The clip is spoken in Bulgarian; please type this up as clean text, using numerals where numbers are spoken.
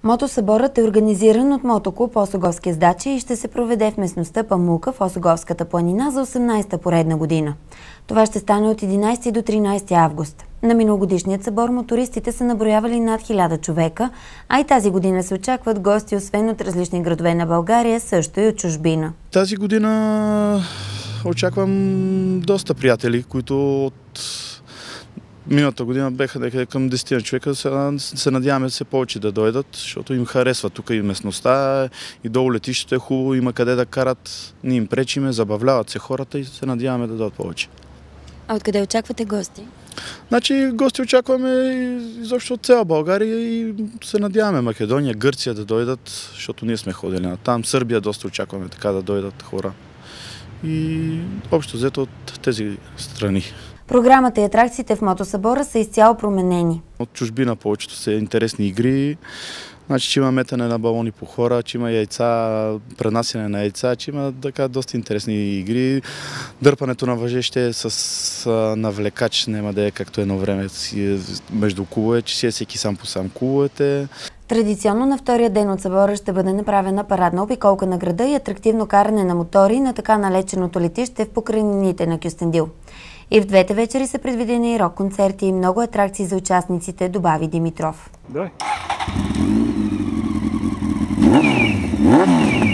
Мотосъборът е организиран от Мотоклуб Осоговски ездачи и ще се проведе в местността Памука в Осоговската планина за 18-та поредна година. Това ще стане от 11 до 13 август. На миналогодишният събор мотористите са наброявали над 1000 човека, а и тази година се очакват гости освен от различни градове на България, също и от чужбина. Тази година очаквам доста приятели, които от миналата година беха някъде към 10 човека. Се надяваме все повече да дойдат, защото им харесва тук и местността, и долу летището е хубаво, има къде да карат, ние им пречиме, забавляват се хората и се надяваме да дойдат повече. А откъде очаквате гости? Значи гости очакваме изобщо от цяла България и се надяваме Македония, Гърция да дойдат, защото ние сме ходили на там. Сърбия доста очакваме така да дойдат хора. И общо взето от тези страни. Програмата и атракциите в мотосъбора са изцяло променени. От чужбина повечето са интересни игри. Значи, че има метане на балони по хора, че има яйца, пренасяне на яйца, че има така доста интересни игри. Дърпането на въже ще е с навлекач, няма да е както едно време между кубове, че си е всеки сам по сам кубовете. Традиционно на втория ден от събора ще бъде направена парадна обиколка на града и атрактивно каране на мотори на така налеченото летище в покрайнините на Кюстендил. И в двете вечери са предвидени рок-концерти и много атракции за участниците, добави Димитров. Давай.